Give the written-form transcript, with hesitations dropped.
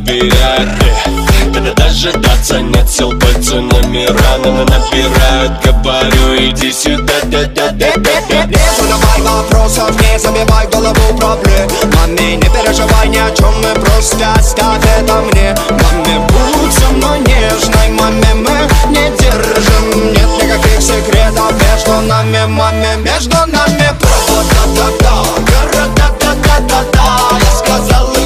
набирает. Когда дожидаться нет сил, пальцы номера нам набирают. Говорю, иди сюда, Не задавай вопросов, не забивай голову проблем. Маме, не переживай ни о чем, мы просто оставь это мне. Маме, будь со мной нежной, маме, мы не держим. Нет никаких секретов между нами, маме, между нами. Провода-да-да, города-да-да-да-да. Я сказала